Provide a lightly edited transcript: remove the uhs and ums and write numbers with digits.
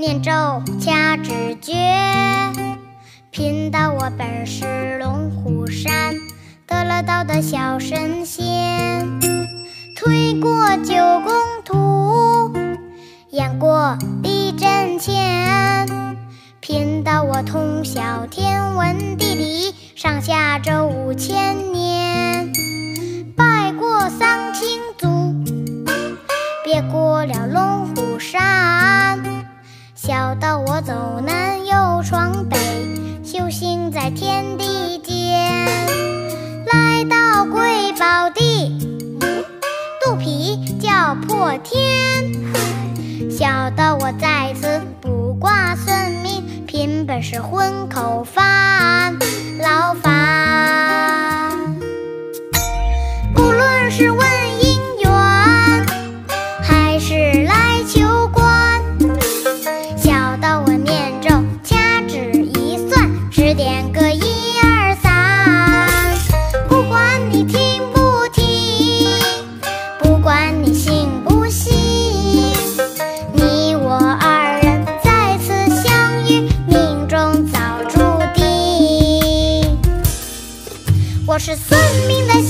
念咒掐指诀，贫道我本是龙虎山得了道的小神仙，推过9宫图，演过地震前，贫道我通晓天文地理，上下这5000年，拜过丧亲祖，别过了龙虎山，小到我走南又闯北，修行在天地间，来到贵宝地，肚皮叫破天，小到我在此卜卦算命，凭本事混口饭，劳烦。不论是问姻缘，还是来求官，小到我念咒掐指一算，指点个1、2、3。不管你听不听，不管你信不信，你我2人在此相遇，命中早注定。我是算命的